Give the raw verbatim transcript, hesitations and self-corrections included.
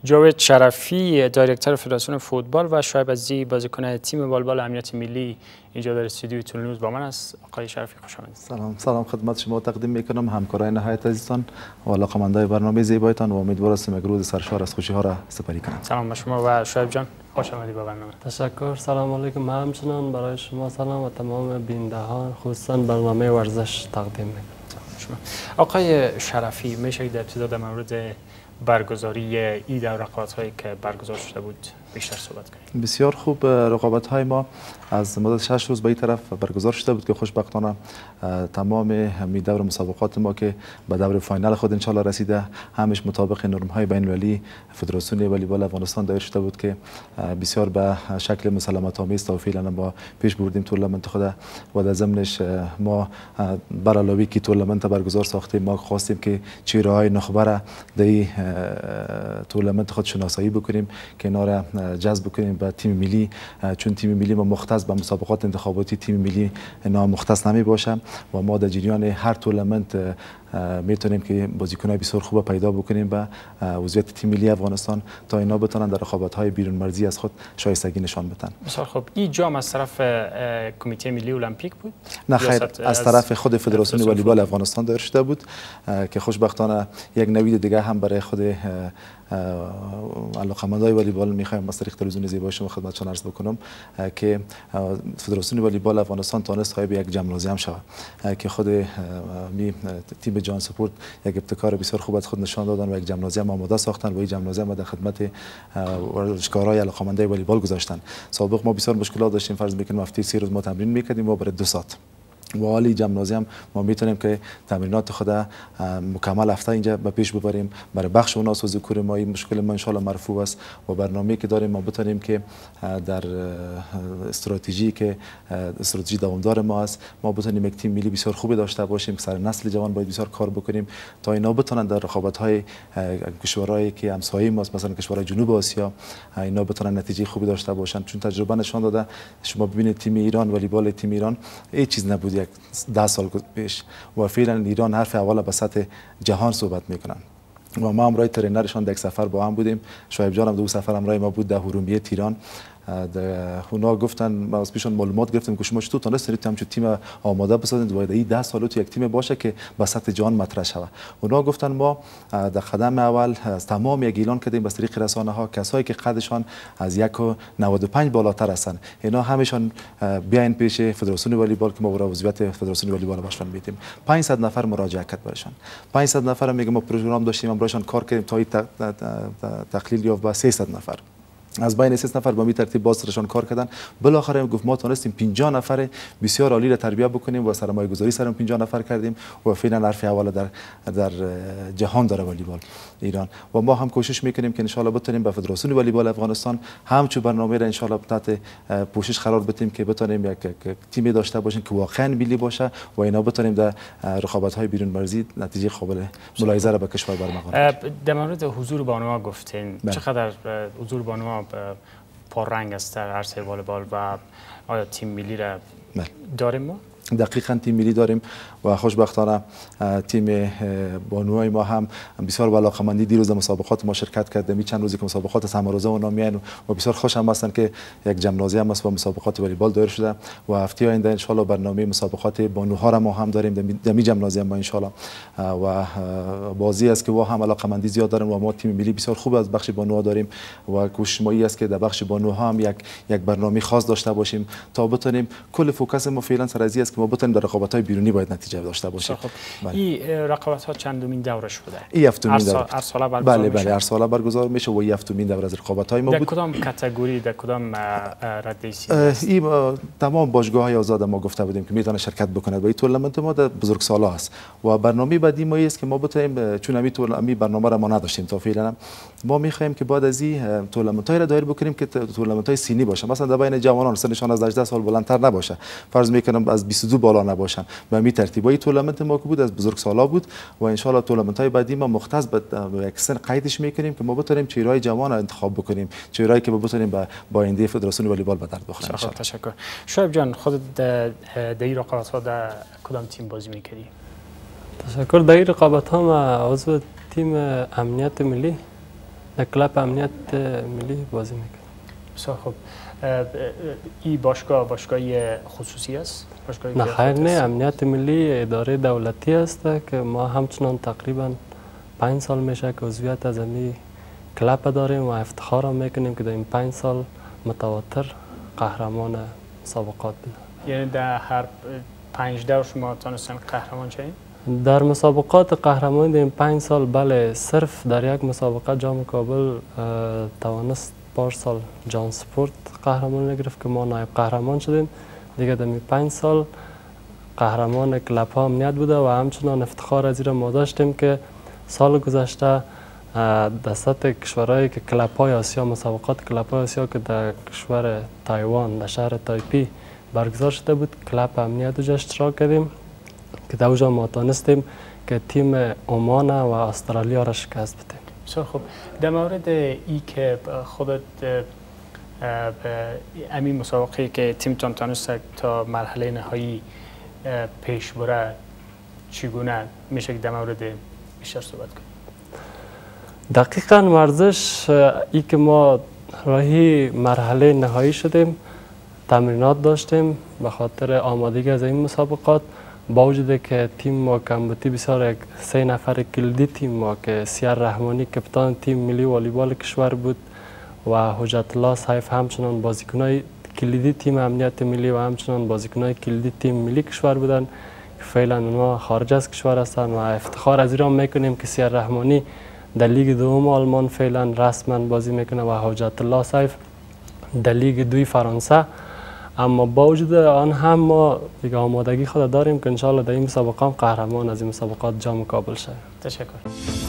جاوید شرفی دایرکتور فدراسیون فوتبال و شعیب عزیزی بازیکن تیم والبال امنیت ملی اینجا در استودیوی تلنوز با من است. آقای شرفی خوش آمدید. سلام سلام خدمت شما تقدیم میکنم، همکارای نهایت عزیزتان و علاقه‌مندان برنامه زیبایتان و امیدوارم یک روز سرشار از خوشی ها را سپری کنم. سلام به شما و شعیب جان، خوش آمدید به برنامه. تشکر. سلام علیکم. همچنان برای شما سلام و تمام بینندگان خصوصا برنامه ورزش تقدیم میکنم. آقای شرفی میشه در ابتدا در مورد برگزاری عید و رقابت‌هایی که برگزار شده بود بیشتر صحبت کنیم؟ بسیار خوب. رقابت‌های ما از مدت شش روز به این طرف برگزار شده بود که خوشبختانه تمام همین دور مسابقات ما که به دور فاینال خود انشالله رسیده همش مطابق نرم‌های بین‌المللی فدراسیون والیبال افغانستان دایر شده بود که بسیار به شکل مسالمت آمیز تا فعلا ما پیش بردیم تورنمنت خود و در ضمنش ما بر علاوه که تورنمنت برگزار ساختیم ما خواستیم که چهره‌های نخبه در این تورنمنت خود شناسایی بکنیم که اینا را جذب کنیم به تیم ملی، چون تیم ملی ما مختص به مسابقات انتخاباتی تیم ملی اینا مختص نمی باشه و ما در جریان هر تورنمنت میتونیم که بازیکنای بسیار خوب پیدا بکنیم به عضویت تیم ملی افغانستان تا اینا بتونن در رقابت‌های بیرون مرزی از خود شایستگی نشان بدن. بسیار خوب. این جام از طرف کمیته ملی المپیک بود؟ نه خیر، از طرف خود فدراسیون والیبال افغانستان دایر شده بود که خوشبختانه یک نوید دیگه هم برای خود علاقه‌مندای والیبال می‌خوایم از طریق تلویزیون زیبای شما خدمتتون عرض بکنم که فدراسیون والیبال افغانستان تونست صاحب یک جام لازم شود که خود می تیم جان سپورت یک ابتکار بسیار خوب از خود نشان دادن و یک جمنازیم آماده ساختن و این جمنازیم در خدمت ورزشکارای علاقه‌مندای والیبال گذاشتن. سابق ما بسیار مشکلات داشتیم، فرض می‌کنیم هفته سه روز ما تمرین می‌کردیم و برای دو ساعت و حالی جمنازیم ما میتونیم که تمرینات خود مکمل هفته اینجا به پیش ببریم. برای بخش اون سازی کور ما این مشکل ما ان شاء الله مرفوع است و برنامه‌ای که داریم ما بتونیم که در استراتژی که استراتژی دوامدار ما است ما بتونیم یک تیم ملی بسیار خوبی داشته باشیم که سر نسل جوان باید بسیار کار بکنیم تا اینا بتونن در رقابت‌های کشورهایی که همسایه ماست مثلا کشورهای جنوب آسیا اینا بتونن نتیجه خوبی داشته باشن، چون تجربه نشان داده شما ببینید تیم ایران والیبال تیم ایران هیچ چیز نبود ده سال پیش و فعلا ایران حرف اول به سطح جهان صحبت میکنن و ما همراه ترینرشان در یک سفر با هم بودیم. شعیب جان هم دو سفر همراه ما بود در هرومیه تیران. اونا گفتن ما از پیشون معلومات گرفتیم که شما چطور تونستید همچون تیم آماده بسازید و این ده سال تو یک تیم باشه که به سطح جهان مطرح شود. اونا گفتن ما در قدم اول از تمام یک اعلان کردیم از طریق رسانه ها کسایی که قدشان از یک و نود و پنج بالاتر هستن اینا همشون بیاین پیش فدراسیون والیبال که ما برای عضویت فدراسیون والیبال باشون میدیم. پانصد نفر مراجعه کرد برشان. پانصد نفر میگم ما پروگرام داشتیم امروزشان کار کردیم تا این تقلیل یافت به سیصد نفر. از بین سیصد نفر با می ترتیب باز سرشان کار کردن. بالاخره گفت ما تونستیم پنجاه نفر بسیار عالی را تربیت بکنیم و سرمایه گذاری سرم پنجاه نفر کردیم و فعلا حرف اول در در جهان داره والیبال ایران و ما هم کوشش میکنیم که ان شاء الله بتونیم به فدراسیون والیبال افغانستان همچو برنامه را ان شاء الله تحت پوشش قرار بدیم که بتونیم یک تیمی داشته باشیم که واقعا ملی باشه و اینا بتونیم در رقابت های بیرون مرزی نتیجه قابل ملاحظه را به کشور برمغانیم. در مورد حضور بانوها گفتین چقدر حضور بانوها پررنگ است در عرصه والیبال و آیا تیم ملی را داریم ما؟ دقیقاً تیم ملی داریم و خوشبختانه تیم بانوهای ما هم بسیار با علاقه‌مندی دیروز مسابقات ما شرکت کرده. می چند روزی که مسابقات سمروزه اونا میان و بسیار خوش هم هستن که یک جمنازی هم است با مسابقات والیبال دایر شده و هفته آینده ان شاء الله برنامه مسابقات بانوها را ما هم داریم در می جمنازی هم ما ان شاء الله و بازی است که وا هم علاقه‌مندی زیاد دارن و ما تیم ملی بسیار خوب از بخش بانوها داریم و کوشش ما است که در بخش بانوها هم یک یک برنامه خاص داشته باشیم تا بتونیم کل فوکس ما فعلا سر از است که ما بتونیم در رقابت‌های بیرونی باید نتیجه داشته باشیم. خب این رقابت‌ها چندمین دورش بوده؟ این هفتمین دوره. هر سال برگزار بله میشه. بله هر سال برگزار میشه و این هفتمین دوره از رقابت‌های ما بود. در کدام کاتگوری در کدام رده سنی؟ این تمام باشگاه‌های آزاد ما گفته بودیم که میتونه شرکت بکنه و این تورنمنت ما در بزرگسالا است و برنامه بعدی ما است که ما بتونیم چون همین تورنمنت برنامه را ما نداشتیم تا فعلا ما می‌خوایم که بعد از این تورنمنت‌های را دایر بکنیم که تورنمنت‌های سینی باشه، مثلا در بین جوانان سنشان از هجده سال بلندتر نباشه، فرض می‌کنم از بیست و دو بالا نباشن. به همین ترتیب این تورنمنت ما که بود از بزرگسالا بود و ان شاء الله تورنمنت‌های بعدی ما مختص به یک سن قیدش می‌کنیم که ما بتونیم چهره‌های جوان را انتخاب بکنیم، چهره‌ای که بتونیم با با آینده فدراسیون والیبال به درد بخورن. تشکر. شعیب جان خودت در این رقابت‌ها در کدام تیم بازی می‌کردی؟ تشکر. در این رقابت‌ها ما عضو تیم امنیت ملی در کلاب امنیت ملی بازی میکنم. بسیار خوب. این باشگاه باشگاهی خصوصی است؟ نه خیر نه، امنیت ملی اداره دولتی است که ما همچنان تقریبا پنج سال میشه که عضویت از این کلاب داریم و افتخار هم میکنیم که در این پنج سال متواتر قهرمان مسابقات بود. یعنی در هر پنج دور شما تونستن قهرمان شدین؟ در مسابقات قهرمانی در این پنج سال بله، صرف در یک مسابقه جام کابل توانست پارسال جان سپورت قهرمان گرفت که ما نایب قهرمان شدیم. دیگه در این پنج سال قهرمان کلاب ها امنیت بوده و همچنان افتخار از این ما داشتیم که سال گذشته در سطح کشورهایی که کلاب های آسیا، مسابقات کلاب های آسیا که در کشور تایوان در شهر تایپی برگزار شده بود، کلاب امنیت رو اشتراک کردیم که در اونجا ما تانستیم که تیم عمان و استرالیا را شکست بدیم. بسیار خوب. در مورد ای که خودت امین مسابقه که تیمتان تانست تا مرحله نهایی پیش بره چگونه میشه که در مورد بیشتر صحبت کنیم؟ دقیقاً ورزش ای که ما راهی مرحله نهایی شدیم، تمرینات داشتیم به خاطر آمادگی از این مسابقات، با وجود که تیم ما کمبودی بسیار یک سه نفر کلیدی تیم ما که سیار رحمانی کپتان تیم ملی والیبال کشور بود و حجت الله سیف همچنان بازیکنای کلیدی تیم امنیت ملی و همچنان بازیکنای کلیدی تیم ملی کشور بودن که فعلا اونها خارج از کشور هستند و افتخار از ایران میکنیم که سیار رحمانی در لیگ دوم آلمان فعلا رسما بازی میکنه و حجت الله سیف در لیگ دوی فرانسه. اما با وجود آن هم ما دیگه آمادگی خود داریم که انشاءالله در این مسابقه هم قهرمان از این مسابقات جام کابل شویم. تشکر.